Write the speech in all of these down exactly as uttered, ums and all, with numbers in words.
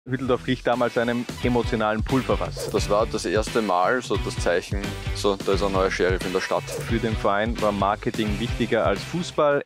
Hütteldorf glich damals einem emotionalen Pulverfass. Das war das erste Mal so das Zeichen, so, da ist ein neuer Sheriff in der Stadt. Für den Verein war Marketing wichtiger als Fußball.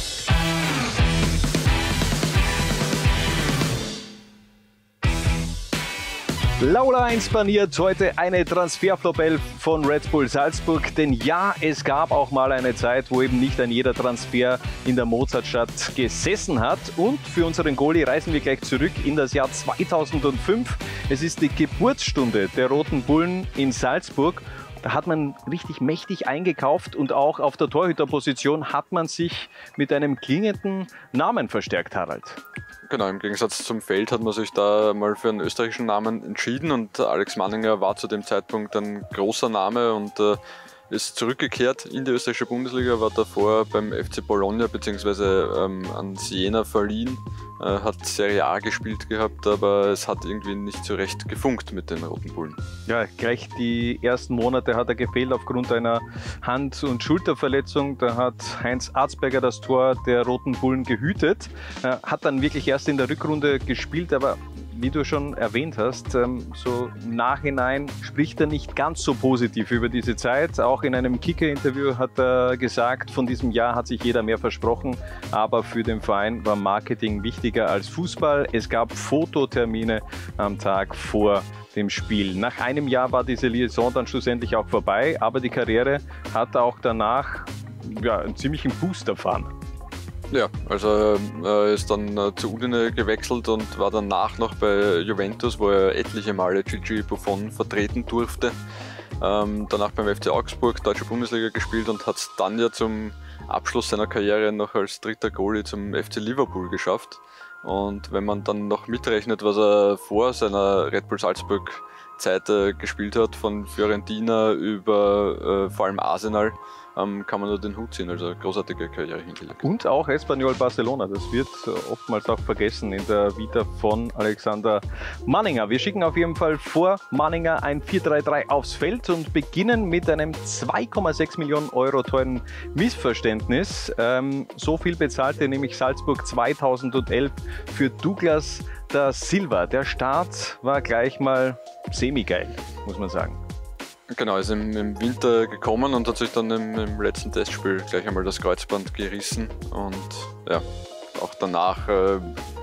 Laula eins baniert heute eine Transferflopelle von Red Bull Salzburg, denn ja, es gab auch mal eine Zeit, wo eben nicht ein jeder Transfer in der Mozartstadt gesessen hat. Und für unseren Goalie reisen wir gleich zurück in das Jahr zweitausendfünf. Es ist die Geburtsstunde der Roten Bullen in Salzburg. Da hat man richtig mächtig eingekauft und auch auf der Torhüterposition hat man sich mit einem klingenden Namen verstärkt, Harald. Genau, im Gegensatz zum Feld hat man sich da mal für einen österreichischen Namen entschieden und Alex Manninger war zu dem Zeitpunkt ein großer Name und äh, ist zurückgekehrt in die österreichische Bundesliga, war davor beim F C Bologna bzw. Ähm, an Siena verliehen, äh, hat Serie A gespielt gehabt, aber es hat irgendwie nicht so recht gefunkt mit den Roten Bullen. Ja, gleich die ersten Monate hat er gefehlt aufgrund einer Hand- und Schulterverletzung. Da hat Heinz Arzberger das Tor der Roten Bullen gehütet, äh, hat dann wirklich erst in der Rückrunde gespielt, aber wie du schon erwähnt hast, so im Nachhinein spricht er nicht ganz so positiv über diese Zeit. Auch in einem Kicker-Interview hat er gesagt, von diesem Jahr hat sich jeder mehr versprochen, aber für den Verein war Marketing wichtiger als Fußball. Es gab Fototermine am Tag vor dem Spiel. Nach einem Jahr war diese Liaison dann schlussendlich auch vorbei, aber die Karriere hat auch danach ja, einen ziemlichen Boost erfahren. Ja, also er ist dann äh, zu Udine gewechselt und war danach noch bei Juventus, wo er etliche Male Gigi Buffon vertreten durfte. Ähm, danach beim F C Augsburg, Deutsche Bundesliga gespielt und hat es dann ja zum Abschluss seiner Karriere noch als dritter Goalie zum F C Liverpool geschafft. Und wenn man dann noch mitrechnet, was er vor seiner Red Bull Salzburg Zeit äh, gespielt hat, von Fiorentina über äh, vor allem Arsenal, ähm, kann man nur den Hut ziehen, also großartige Karriere hingelegt. Und auch Espanyol Barcelona, das wird oftmals auch vergessen in der Vita von Alexander Manninger. Wir schicken auf jeden Fall vor Manninger ein vier drei drei aufs Feld und beginnen mit einem zwei Komma sechs Millionen Euro teuren Missverständnis. Ähm, so viel bezahlte nämlich Salzburg zweitausendelf für Douglas da Silva. Der Start war gleich mal semi-geil, muss man sagen. Genau, er ist im, im Winter gekommen und hat sich dann im, im letzten Testspiel gleich einmal das Kreuzband gerissen und ja, auch danach äh,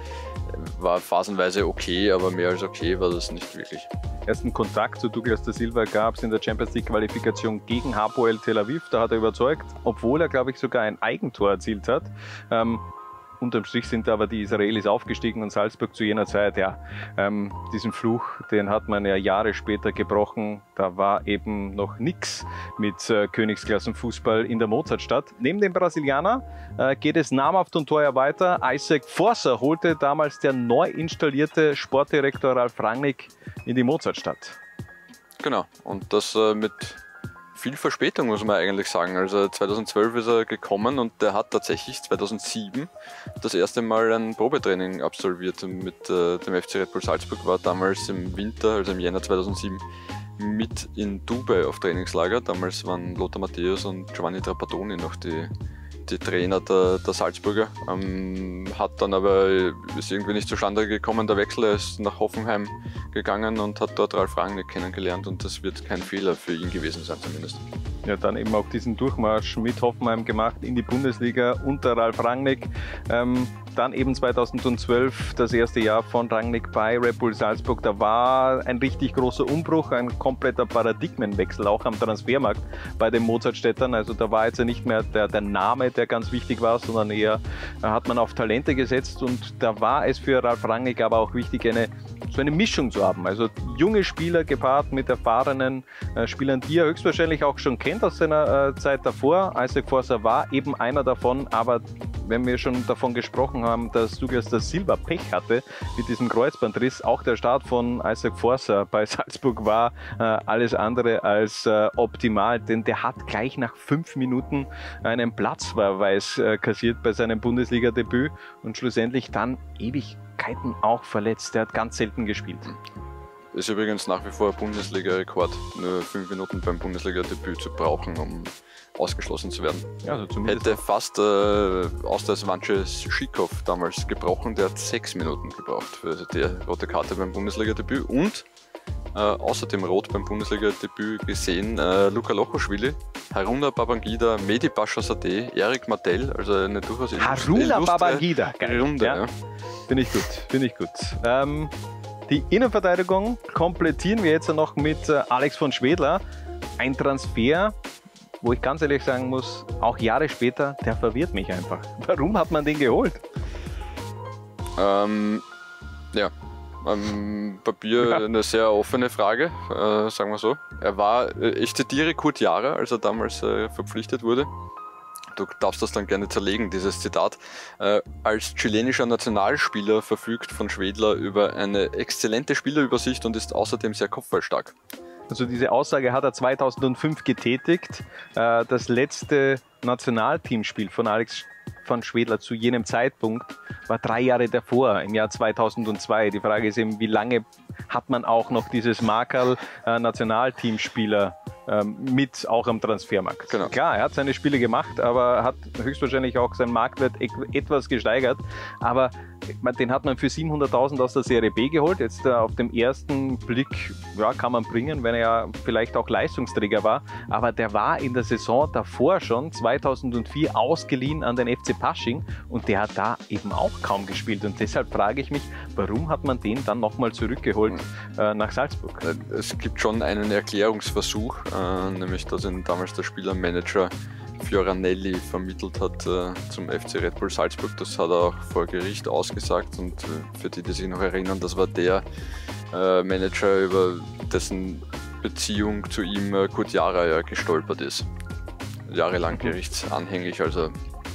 war phasenweise okay, aber mehr als okay war das nicht wirklich. Ersten Kontakt zu Douglas da Silva gab es in der Champions League Qualifikation gegen Hapoel Tel Aviv. Da hat er überzeugt, obwohl er, glaube ich, sogar ein Eigentor erzielt hat. Ähm, Unterm Strich sind aber die Israelis aufgestiegen und Salzburg zu jener Zeit, ja, ähm, diesen Fluch, den hat man ja Jahre später gebrochen. Da war eben noch nichts mit äh, Königsklassenfußball in der Mozartstadt. Neben dem Brasilianer äh, geht es namhaft und teuer weiter. Isaac Forser holte damals der neu installierte Sportdirektor Ralf Rangnick in die Mozartstadt. Genau, und das äh, mit viel Verspätung, muss man eigentlich sagen. Also zweitausendzwölf ist er gekommen und der hat tatsächlich zweitausendsieben das erste Mal ein Probetraining absolviert mit äh, dem F C Red Bull Salzburg, war damals im Winter, also im Jänner zweitausendsieben, mit in Dubai auf Trainingslager. Damals waren Lothar Matthäus und Giovanni Trapattoni noch die, die Trainer der, der Salzburger. Ähm, hat dann aber, ist irgendwie nicht zustande gekommen, der Wechsel. Er ist nach Hoffenheim gegangen und hat dort Ralf Rangnick kennengelernt und das wird kein Fehler für ihn gewesen sein zumindest. Ja, dann eben auch diesen Durchmarsch mit Hoffenheim gemacht in die Bundesliga unter Ralf Rangnick. Ähm, dann eben zweitausendzwölf das erste Jahr von Rangnick bei Red Bull Salzburg. Da war ein richtig großer Umbruch, ein kompletter Paradigmenwechsel auch am Transfermarkt bei den Mozartstädtern. Also da war jetzt nicht mehr der, der Name, der ganz wichtig war, sondern eher äh, hat man auf Talente gesetzt und da war es für Ralf Rangnick aber auch wichtig, eine, so eine Mischung zu haben. Also junge Spieler gepaart mit erfahrenen äh, Spielern, die er höchstwahrscheinlich auch schon kennt aus seiner äh, Zeit davor. Isaac Forser war eben einer davon, aber wenn wir schon davon gesprochen haben, dass Douglas da Silva Pech hatte mit diesem Kreuzbandriss, auch der Start von Isaac Forser bei Salzburg war äh, alles andere als äh, optimal, denn der hat gleich nach fünf Minuten einen Platzverweis äh, kassiert bei seinem Bundesliga-Debüt und schlussendlich dann Ewigkeiten auch verletzt. Der hat ganz selten gespielt. ist übrigens nach wie vor Bundesliga-Rekord, nur fünf Minuten beim Bundesliga-Debüt zu brauchen, um ausgeschlossen zu werden. Also zumindest Hätte fast äh, Austrias Wance Schikow damals gebrochen, der hat sechs Minuten gebraucht für die rote Karte beim Bundesliga-Debüt und äh, außerdem rot beim Bundesliga-Debüt gesehen äh, Luka Lochoschwili, Haruna Babangida, Mehdi Bashar-Sadeh, Erik Martel, also eine durchaus Haruna Babangida, geil. Runde. Ja. Ja. Finde ich gut, finde ich gut. Ähm, die Innenverteidigung komplettieren wir jetzt noch mit äh, Alex von Schwedler. Ein Transfer, wo ich ganz ehrlich sagen muss, auch Jahre später, der verwirrt mich einfach. Warum hat man den geholt? Ähm, ja, am Papier ja. eine sehr offene Frage, äh, sagen wir so. Er war, äh, ich zitiere Kurt Jara, als er damals äh, verpflichtet wurde. Du darfst das dann gerne zerlegen, dieses Zitat. Äh, als chilenischer Nationalspieler verfügt von Schwedler über eine exzellente Spielerübersicht und ist außerdem sehr kopfballstark. Also diese Aussage hat er zweitausendfünf getätigt. Äh, das letzte Nationalteamspiel von Alex von Schwedler zu jenem Zeitpunkt war drei Jahre davor, im Jahr zweitausendzwei. Die Frage ist eben, wie lange hat man auch noch dieses Markerl äh, Nationalteamspieler ähm, mit auch am Transfermarkt. Genau. Klar, er hat seine Spiele gemacht, aber hat höchstwahrscheinlich auch seinen Marktwert e etwas gesteigert. Aber den hat man für siebenhunderttausend aus der Serie B geholt. Jetzt äh, auf dem ersten Blick ja, kann man bringen, wenn er ja vielleicht auch Leistungsträger war. Aber der war in der Saison davor schon, zweitausendvier, ausgeliehen an den F C Pasching und der hat da eben auch kaum gespielt. Und deshalb frage ich mich, warum hat man den dann nochmal zurückgeholt äh, nach Salzburg? Es gibt schon einen Erklärungsversuch, äh, nämlich dass ihn damals der Spielermanager Fioranelli vermittelt hat äh, zum F C Red Bull Salzburg. Das hat er auch vor Gericht ausgesagt und äh, für die, die sich noch erinnern, das war der äh, Manager, über dessen Beziehung zu ihm äh, Kurt Jara ja gestolpert ist. Jahrelang gerichtsanhängig, also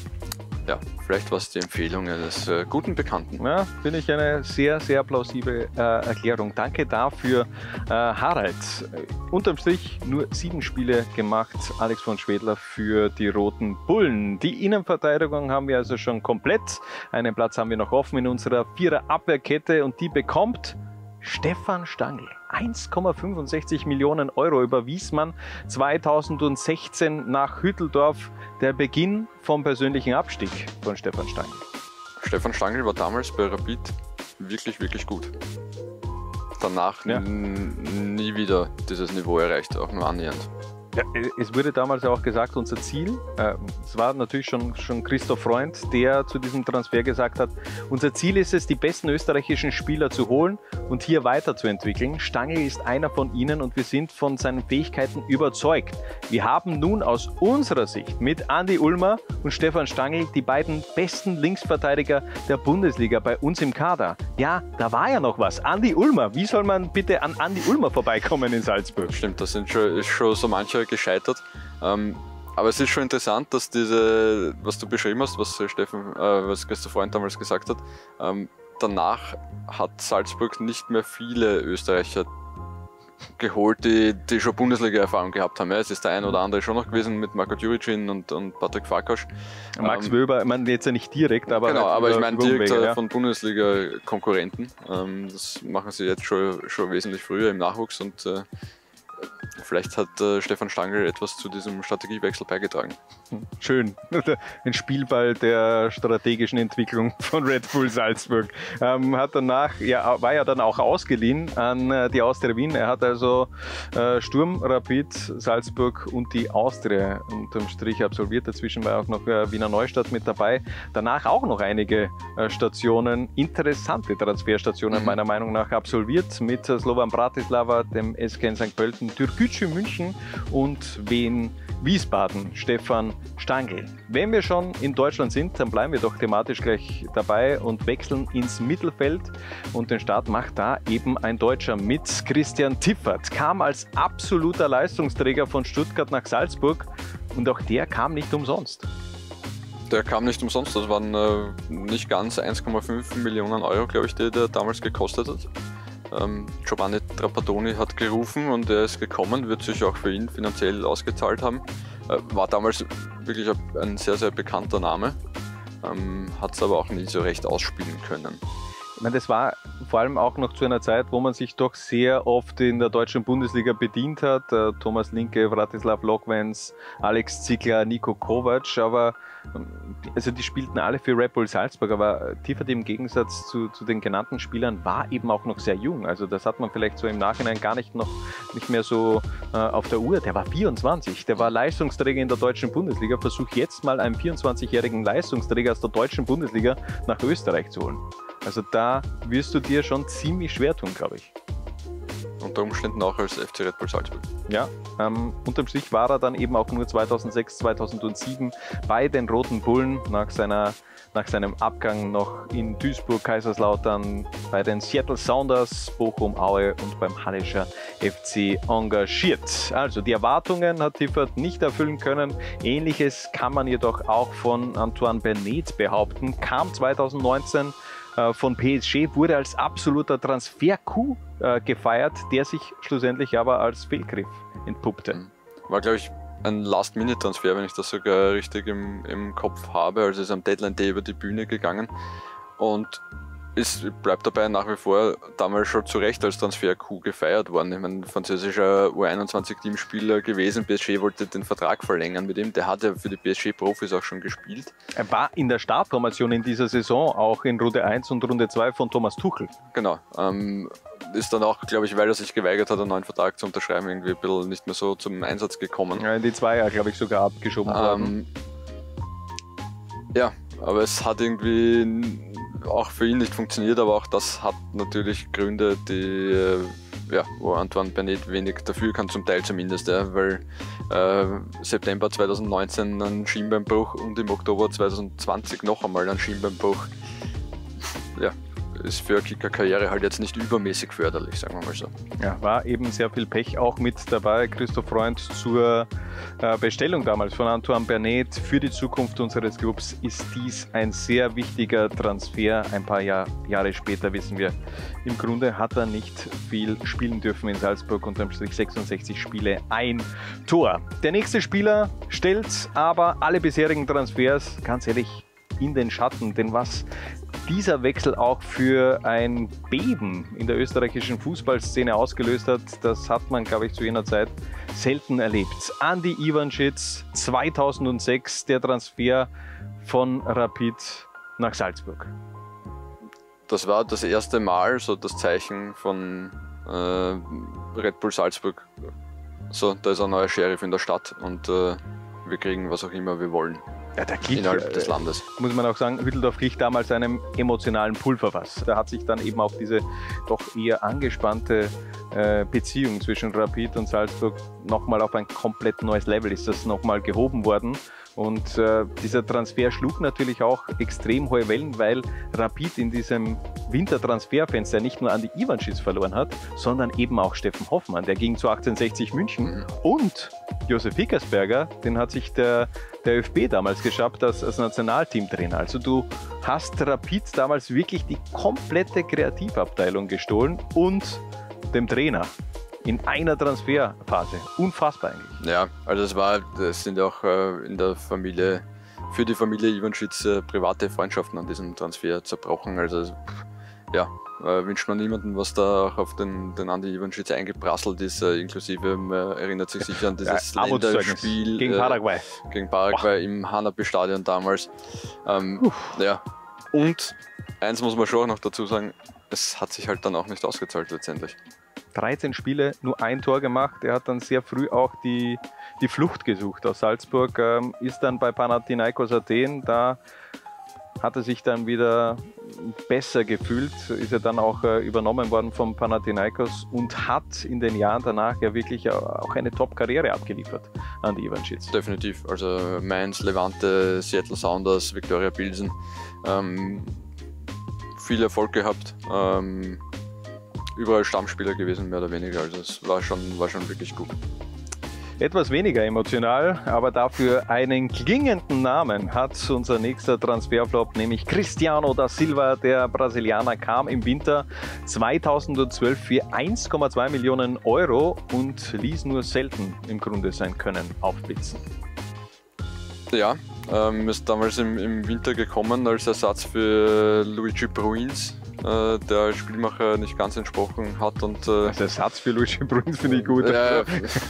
ja, vielleicht war es die Empfehlung eines äh, guten Bekannten. Ja, finde ich eine sehr, sehr plausible äh, Erklärung. Danke dafür, äh, Harald. Äh, unterm Strich nur sieben Spiele gemacht, Alex von Schwedler für die Roten Bullen. Die Innenverteidigung haben wir also schon komplett. Einen Platz haben wir noch offen in unserer Vierer-Abwehrkette und die bekommt Stefan Stangl. eins Komma fünfundsechzig Millionen Euro überwies man zweitausendsechzehn nach Hütteldorf. Der Beginn vom persönlichen Abstieg von Stefan Stangl. Stefan Stangl war damals bei Rapid wirklich, wirklich gut. Danach ja. nie wieder dieses Niveau erreicht, auch nur annähernd. Ja, es wurde damals auch gesagt, unser Ziel, äh, es war natürlich schon, schon Christoph Freund, der zu diesem Transfer gesagt hat, unser Ziel ist es, die besten österreichischen Spieler zu holen und hier weiterzuentwickeln. Stangl ist einer von ihnen und wir sind von seinen Fähigkeiten überzeugt. Wir haben nun aus unserer Sicht mit Andi Ulmer und Stefan Stangl die beiden besten Linksverteidiger der Bundesliga bei uns im Kader. Ja, da war ja noch was. Andi Ulmer, wie soll man bitte an Andi Ulmer vorbeikommen in Salzburg? Stimmt, das sind schon, ist schon so mancher gescheitert. Ähm, aber es ist schon interessant, dass diese, was du beschrieben hast, was Steffen, äh, was Christoph Freund damals gesagt hat, ähm, danach hat Salzburg nicht mehr viele Österreicher geholt, die, die schon Bundesliga-Erfahrung gehabt haben. Ja, es ist der ein oder andere schon noch gewesen mit Marko Djuricin und, und Patrick Farkas. Max ähm, Wöber, ich meine jetzt ja nicht direkt, aber genau, halt aber ich meine direkt ja. von Bundesliga-Konkurrenten. Ähm, das machen sie jetzt schon, schon wesentlich früher im Nachwuchs und äh, vielleicht hat äh, Stefan Stangl etwas zu diesem Strategiewechsel beigetragen. Schön. Ein Spielball der strategischen Entwicklung von Red Bull Salzburg. Ähm, hat danach, ja, war ja dann auch ausgeliehen an äh, die Austria Wien. Er hat also äh, Sturm, Rapid, Salzburg und die Austria unterm Strich absolviert. Dazwischen war auch noch äh, Wiener Neustadt mit dabei. Danach auch noch einige äh, Stationen, interessante Transferstationen mhm. meiner Meinung nach absolviert mit äh, Slovan Bratislava, dem S K in Sankt Pölten, Türkgücü München und Wien Wiesbaden, Stefan Stangl. Wenn wir schon in Deutschland sind, dann bleiben wir doch thematisch gleich dabei und wechseln ins Mittelfeld. Und den Start macht da eben ein Deutscher mit. Christian Tiffert kam als absoluter Leistungsträger von Stuttgart nach Salzburg und auch der kam nicht umsonst. Der kam nicht umsonst, das waren äh, nicht ganz eins Komma fünf Millionen Euro, glaube ich, die der damals gekostet hat. Ähm, Giovanni Trapattoni hat gerufen und er ist gekommen, wird sich auch für ihn finanziell ausgezahlt haben. Äh, war damals wirklich ein sehr, sehr bekannter Name, ähm, hat es aber auch nie so recht ausspielen können. Ich meine, das war vor allem auch noch zu einer Zeit, wo man sich doch sehr oft in der deutschen Bundesliga bedient hat. Äh, Thomas Linke, Vratislav Lokwenz, Alex Ziegler, Niko Kovac, aber also die spielten alle für Red Bull Salzburg, aber Tiffert im Gegensatz zu, zu den genannten Spielern war eben auch noch sehr jung. Also das hat man vielleicht so im Nachhinein gar nicht noch nicht mehr so äh, auf der Uhr. Der war vierundzwanzig, der war Leistungsträger in der deutschen Bundesliga. Versuch jetzt mal einen vierundzwanzigjährigen Leistungsträger aus der deutschen Bundesliga nach Österreich zu holen. Also da wirst du dir schon ziemlich schwer tun, glaube ich. Unter Umständen auch als F C Red Bull Salzburg. Ja, ähm, unterm Strich war er dann eben auch nur zweitausendsechs, zweitausendsieben bei den Roten Bullen nach, seiner, nach seinem Abgang noch in Duisburg, Kaiserslautern, bei den Seattle Sounders, Bochum, Aue und beim Hallischer F C engagiert. Also die Erwartungen hat Tiffert nicht erfüllen können. Ähnliches kann man jedoch auch von Antoine Bernet behaupten. Kam zweitausendneunzehn von P S G, wurde als absoluter Transfer-Coup äh, gefeiert, der sich schlussendlich aber als Fehlgriff entpuppte. War, glaube ich, ein Last-Minute-Transfer, wenn ich das sogar richtig im, im Kopf habe. Also ist am Deadline-Day über die Bühne gegangen und ist, bleibt dabei nach wie vor damals schon zu Recht als Transfer-Coup gefeiert worden. Ich meine, französischer U einundzwanzig-Teamspieler gewesen, P S G wollte den Vertrag verlängern mit ihm, der hat ja für die P S G-Profis auch schon gespielt. Er war in der Startformation in dieser Saison, auch in Runde eins und Runde zwei von Thomas Tuchel. Genau, ähm, ist dann auch, glaube ich, weil er sich geweigert hat, einen neuen Vertrag zu unterschreiben, irgendwie ein bisschen nicht mehr so zum Einsatz gekommen. Ja, in die Zweier, glaube ich, sogar abgeschoben worden. Ähm, ja, aber es hat irgendwie auch für ihn nicht funktioniert, aber auch das hat natürlich Gründe, die, äh, ja, wo Antoine Bernet wenig dafür kann, zum Teil zumindest, ja, weil äh, September zweitausendneunzehn ein Schienbeinbruch und im Oktober zweitausendzwanzig noch einmal ein Schienbeinbruch. Ja, ist für eine Kicker-Karriere halt jetzt nicht übermäßig förderlich, sagen wir mal so. Ja, war eben sehr viel Pech auch mit dabei. Christoph Freund zur äh, Bestellung damals von Antoine Bernet. Für die Zukunft unseres Clubs ist dies ein sehr wichtiger Transfer. Ein paar Jahr, Jahre später wissen wir, im Grunde hat er nicht viel spielen dürfen in Salzburg, unterm Strich sechsundsechzig Spiele, ein Tor. Der nächste Spieler stellt aber alle bisherigen Transfers, ganz ehrlich, in den Schatten, denn was dieser Wechsel auch für ein Beben in der österreichischen Fußballszene ausgelöst hat, das hat man, glaube ich, zu jener Zeit selten erlebt. Andi Ivancic, zweitausendsechs, der Transfer von Rapid nach Salzburg. Das war das erste Mal so das Zeichen von äh, Red Bull Salzburg. So, da ist ein neuer Sheriff in der Stadt und äh, wir kriegen was auch immer wir wollen. Ja, der Klick, innerhalb des Landes. Muss man auch sagen, Hütteldorf glich damals einem emotionalen Pulverfass. Da hat sich dann eben auch diese doch eher angespannte äh, Beziehung zwischen Rapid und Salzburg nochmal auf ein komplett neues Level ist das nochmal gehoben worden. Und äh, dieser Transfer schlug natürlich auch extrem hohe Wellen, weil Rapid in diesem Wintertransferfenster nicht nur Andi Ivancic verloren hat, sondern eben auch Steffen Hoffmann, der ging zu achtzehnhundertsechzig München, mhm. und Josef Hickersberger, den hat sich der, der ÖFB damals geschafft als, als Nationalteamtrainer. Also du hast Rapid damals wirklich die komplette Kreativabteilung gestohlen und dem Trainer. In einer Transferphase. Unfassbar eigentlich. Ja, also es war, das sind auch äh, in der Familie, für die Familie Ivancic äh, private Freundschaften an diesem Transfer zerbrochen. Also ja, äh, wünscht man niemanden, was da auch auf den, den Andi Ivancic eingeprasselt ist, äh, inklusive, äh, erinnert sich sicher an dieses ja, Länderspiel gegen Paraguay. Äh, gegen Paraguay Boah. im Hanapi-Stadion damals. Ähm, ja. Und eins muss man schon auch noch dazu sagen, es hat sich halt dann auch nicht ausgezahlt letztendlich. dreizehn Spiele, nur ein Tor gemacht. Er hat dann sehr früh auch die, die Flucht gesucht aus Salzburg, ähm, ist dann bei Panathinaikos Athen, da hat er sich dann wieder besser gefühlt, ist er dann auch äh, übernommen worden vom Panathinaikos und hat in den Jahren danach ja wirklich auch eine Top-Karriere abgeliefert an die Ivancic. Definitiv, also Mainz, Levante, Seattle Sounders, Viktoria Pilsen, ähm, viel Erfolg gehabt. Ähm, überall Stammspieler gewesen, mehr oder weniger. Also es war schon, war schon wirklich gut. Etwas weniger emotional, aber dafür einen klingenden Namen hat unser nächster Transferflop, nämlich Cristiano da Silva. Der Brasilianer kam im Winter zweitausendzwölf für eins Komma zwei Millionen Euro und ließ nur selten im Grunde sein Können aufblitzen. Ja, ähm, ist damals im, im Winter gekommen als Ersatz für Luigi Bruins, äh, der als Spielmacher nicht ganz entsprochen hat. Und, äh, also der Satz für Luigi Bruns finde ich gut. Äh,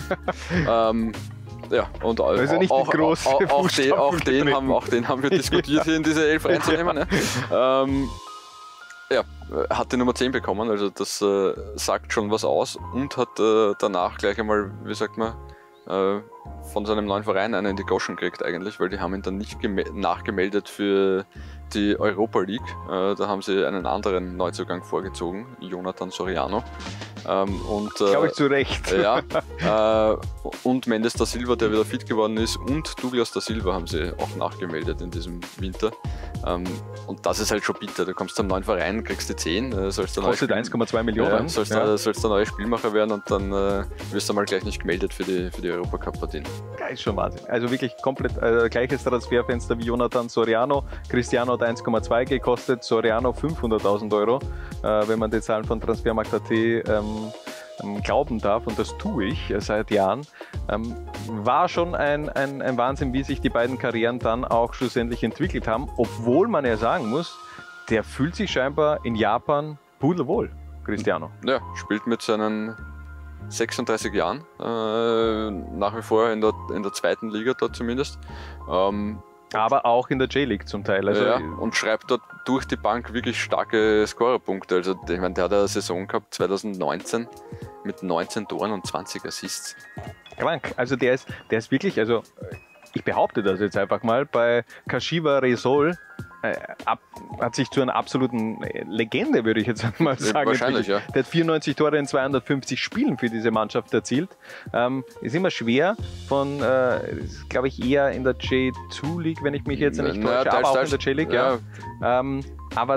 ähm, ja, und also nicht auch, große auch, auch, den, auch, den haben, auch den haben wir diskutiert, ja. hier in diese Elf reinzunehmen. Ja. Ne? Ähm, ja, hat die Nummer zehn bekommen, also das äh, sagt schon was aus und hat äh, danach gleich einmal, wie sagt man, äh, von seinem neuen Verein einen in die Goschen gekriegt eigentlich, weil die haben ihn dann nicht nachgemeldet für die Europa League. Äh, da haben sie einen anderen Neuzugang vorgezogen, Jonathan Soriano. Ähm, und, äh, glaube ich zu Recht. Ja, äh, und Mendes da Silva, der wieder fit geworden ist, und Douglas da Silva haben sie auch nachgemeldet in diesem Winter. Ähm, und das ist halt schon bitter. Du kommst zum neuen Verein, kriegst die zehn, äh, sollst du kostet eins Komma zwei Millionen. Ja, sollst, ja. sollst der neue Spielmacher werden und dann äh, wirst du mal gleich nicht gemeldet für die, für die Europacup-Partien. Das ist schon Wahnsinn. Also wirklich komplett äh, gleiches Transferfenster wie Jonathan Soriano. Cristiano hat eins Komma zwei gekostet, Soriano fünfhunderttausend Euro, äh, wenn man die Zahlen von Transfermarkt Punkt at ähm, ähm, glauben darf, und das tue ich äh, seit Jahren. Ähm, war schon ein, ein, ein Wahnsinn, wie sich die beiden Karrieren dann auch schlussendlich entwickelt haben, obwohl man ja sagen muss, der fühlt sich scheinbar in Japan pudelwohl, Cristiano. Ja, spielt mit seinen sechsunddreißig Jahren, äh, nach wie vor in der, in der zweiten Liga dort zumindest. Ähm, Aber auch in der J-League zum Teil. Also ja, und schreibt dort durch die Bank wirklich starke Scorerpunkte. Also ich meine, der hat eine Saison gehabt zwanzig neunzehn mit neunzehn Toren und zwanzig Assists. Krank. Also der ist, der ist wirklich, also ich behaupte das jetzt einfach mal, bei Kashiwa Reysol äh, ab, hat sich zu einer absoluten Legende, würde ich jetzt mal sagen. Wahrscheinlich, ja. Der hat vierundneunzig Tore in zweihundertfünfzig Spielen für diese Mannschaft erzielt. Ähm, ist immer schwer von, äh, glaube ich, eher in der J zwei League, wenn ich mich jetzt nicht Na, täusche, aber auch in der J-League, ja. ja. Ähm, aber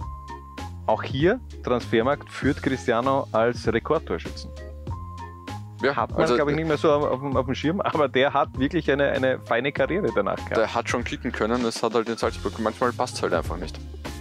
auch hier, Transfermarkt, führt Cristiano als Rekordtorschützen. Ja, hat man, also, glaube ich, nicht mehr so auf, auf, auf dem Schirm, aber der hat wirklich eine, eine feine Karriere danach gehabt. Der hat schon kicken können, es hat halt in Salzburg, manchmal passt es halt einfach nicht.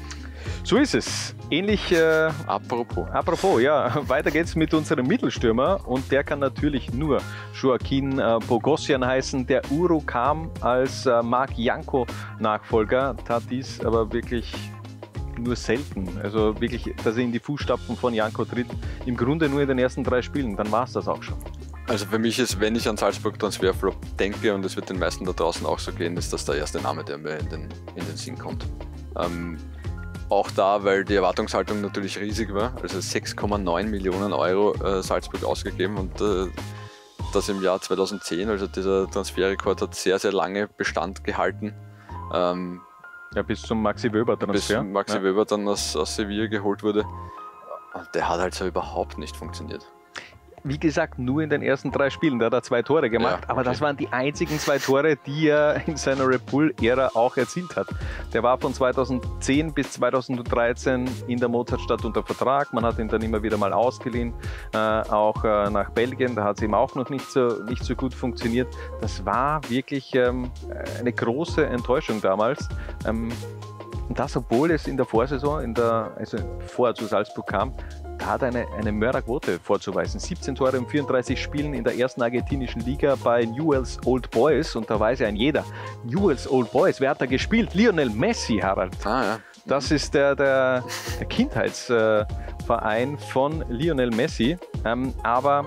So ist es. Ähnlich, äh, apropos. Apropos, ja, weiter geht's mit unserem Mittelstürmer, und der kann natürlich nur Joaquin äh, Bogosian heißen. Der Uro kam als äh, Marc Janko Nachfolger, tat dies aber wirklich nur selten. Also wirklich, dass er in die Fußstapfen von Janko tritt, im Grunde nur in den ersten drei Spielen, dann war es das auch schon. Also für mich ist, wenn ich an Salzburg Transferflop denke, und es wird den meisten da draußen auch so gehen, ist das der erste Name, der mir in den, in den Sinn kommt. Ähm, auch da, weil die Erwartungshaltung natürlich riesig war, also sechs Komma neun Millionen Euro äh, Salzburg ausgegeben, und äh, das im Jahr zweitausendzehn, also dieser Transferrekord hat sehr, sehr lange Bestand gehalten. Ähm, Ja, bis zum Maxi Wöber-Transfer. Bis Maxi ja. Wöber dann aus, aus Sevilla geholt wurde. Und der hat halt so überhaupt nicht funktioniert. Wie gesagt, nur in den ersten drei Spielen, da hat er zwei Tore gemacht, Ja, aber okay. das waren die einzigen zwei Tore, die er in seiner Red Bull-Ära auch erzielt hat. Der war von zweitausendzehn bis zweitausenddreizehn in der Mozartstadt unter Vertrag, man hat ihn dann immer wieder mal ausgeliehen, äh, auch äh, nach Belgien, da hat es ihm auch noch nicht so, nicht so gut funktioniert. Das war wirklich ähm, eine große Enttäuschung damals. Ähm, und das, obwohl es in der Vorsaison, in der, also vorher zu Salzburg kam, da hat er eine, eine Mörderquote vorzuweisen. siebzehn Tore in vierunddreißig Spielen in der ersten argentinischen Liga bei Newell's Old Boys. Und da weiß ja ein jeder, Newell's Old Boys, wer hat da gespielt? Lionel Messi, Harald. Ah, ja. Das ist der, der, der Kindheitsverein von Lionel Messi. Ähm, aber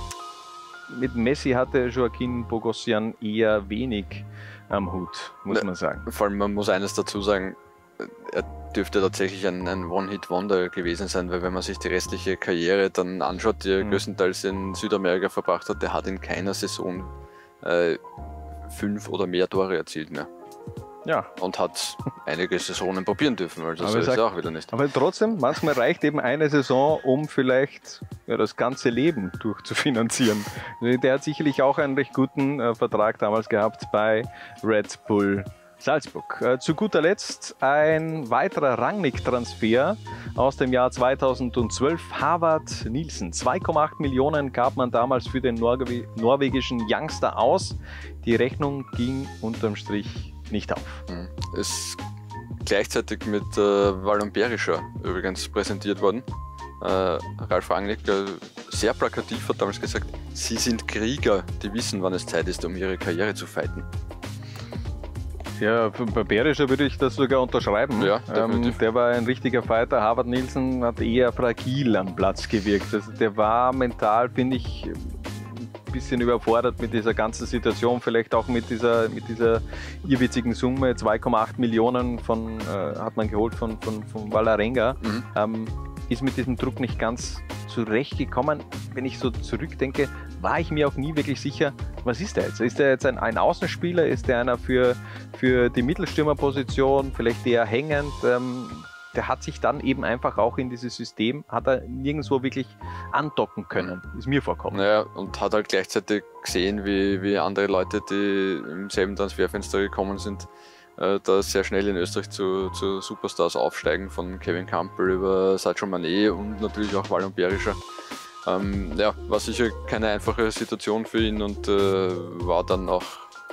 mit Messi hatte Joaquin Bogosian eher wenig am Hut, muss Ne, man sagen. Vor allem, man muss eines dazu sagen, er dürfte tatsächlich ein, ein One-Hit-Wonder gewesen sein, weil wenn man sich die restliche Karriere dann anschaut, die er Mhm. größtenteils in Südamerika verbracht hat, der hat in keiner Saison äh, fünf oder mehr Tore erzielt mehr. Ja. Und hat einige Saisonen probieren dürfen, also Aber so er ist sagt- er auch wieder nicht. Aber trotzdem, manchmal reicht eben eine Saison, um vielleicht ja, das ganze Leben durchzufinanzieren. Der hat sicherlich auch einen recht guten äh, Vertrag damals gehabt bei Red Bull Salzburg. Äh, zu guter Letzt ein weiterer Rangnick-Transfer aus dem Jahr zweitausendzwölf. Harvard Nielsen. zwei Komma acht Millionen gab man damals für den Norwe norwegischen Youngster aus. Die Rechnung ging unterm Strich nicht auf. Mhm. Ist gleichzeitig mit äh, Wallon Berischer übrigens präsentiert worden. Äh, Ralf Rangnick, äh, sehr plakativ, hat damals gesagt, sie sind Krieger, die wissen, wann es Zeit ist, um ihre Karriere zu fighten. Ja, bei Berischer würde ich das sogar unterschreiben. Ja, ähm, der war ein richtiger Fighter. Harvard Nielsen hat eher fragil am Platz gewirkt. Also der war mental, finde ich, ein bisschen überfordert mit dieser ganzen Situation, vielleicht auch mit dieser, mit dieser irrwitzigen Summe. zwei Komma acht Millionen von, äh, hat man geholt von, von, von Vålerenga. Mhm. Ähm, ist mit diesem Druck nicht ganz zurechtgekommen. Wenn ich so zurückdenke, war ich mir auch nie wirklich sicher, was ist der jetzt? Ist der jetzt ein, ein Außenspieler? Ist der einer für, für die Mittelstürmerposition, vielleicht eher hängend? Ähm, der hat sich dann eben einfach auch in dieses System, hat er nirgendwo wirklich andocken können, ist mir vorkommen. Naja, und hat halt gleichzeitig gesehen, wie, wie andere Leute, die im selben Transferfenster gekommen sind, da sehr schnell in Österreich zu, zu Superstars aufsteigen, von Kevin Campbell über Sadio Mané und natürlich auch Wallon Berischer. Ähm, ja, war sicher keine einfache Situation für ihn und äh, war dann auch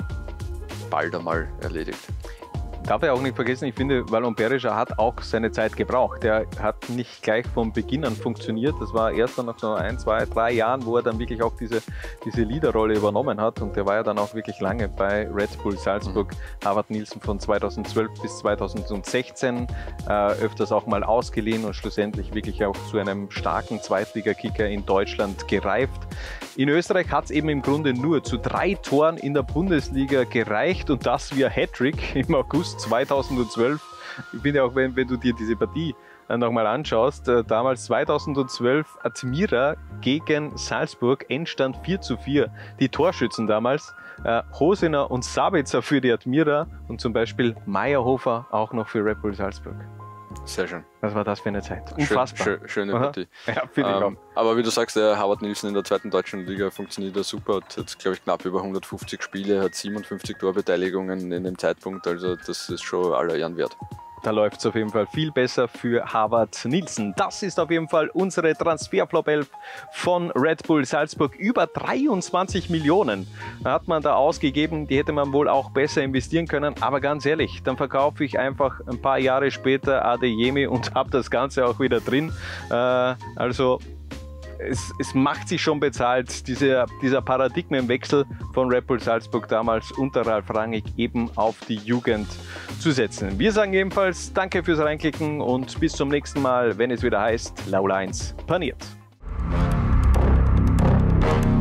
bald einmal erledigt. Darf er auch nicht vergessen, ich finde, Wallon Berischer hat auch seine Zeit gebraucht. Der hat nicht gleich von Beginn an funktioniert. Das war erst dann nach so ein, zwei, drei Jahren, wo er dann wirklich auch diese, diese Leaderrolle übernommen hat. Und der war ja dann auch wirklich lange bei Red Bull Salzburg. Mhm. Harvard Nielsen von zweitausendzwölf bis zweitausendsechzehn, äh, öfters auch mal ausgeliehen und schlussendlich wirklich auch zu einem starken Zweitligakicker in Deutschland gereift. In Österreich hat es eben im Grunde nur zu drei Toren in der Bundesliga gereicht und das via Hattrick im August zweitausendzwölf. Ich finde auch, wenn, wenn du dir diese Partie äh, nochmal anschaust, äh, damals zweitausendzwölf Admira gegen Salzburg, Endstand vier zu vier. Die Torschützen damals, äh, Hosiner und Sabitzer für die Admira und zum Beispiel Meyerhofer auch noch für Red Bull Salzburg. Sehr schön. Was war das für eine Zeit? Unfassbar. Schön, schön, schöne Partie. Ja, finde ich ähm, auch. Aber wie du sagst, der Harvard Nielsen in der zweiten deutschen Liga funktioniert ja super. Hat jetzt, glaube ich, knapp über hundertfünfzig Spiele, hat siebenundfünfzig Torbeteiligungen in dem Zeitpunkt. Also das ist schon aller Ehren wert. Da läuft es auf jeden Fall viel besser für Harvard Nielsen. Das ist auf jeden Fall unsere Transferflop elf von Red Bull Salzburg. Über dreiundzwanzig Millionen hat man da ausgegeben. Die hätte man wohl auch besser investieren können. Aber ganz ehrlich, dann verkaufe ich einfach ein paar Jahre später Adeyemi und habe das Ganze auch wieder drin. Äh, also Es, es macht sich schon bezahlt, dieser, dieser Paradigmenwechsel von Red Bull Salzburg damals unter Ralf Rangnick eben auf die Jugend zu setzen. Wir sagen ebenfalls danke fürs Reinklicken und bis zum nächsten Mal, wenn es wieder heißt Laula eins paniert.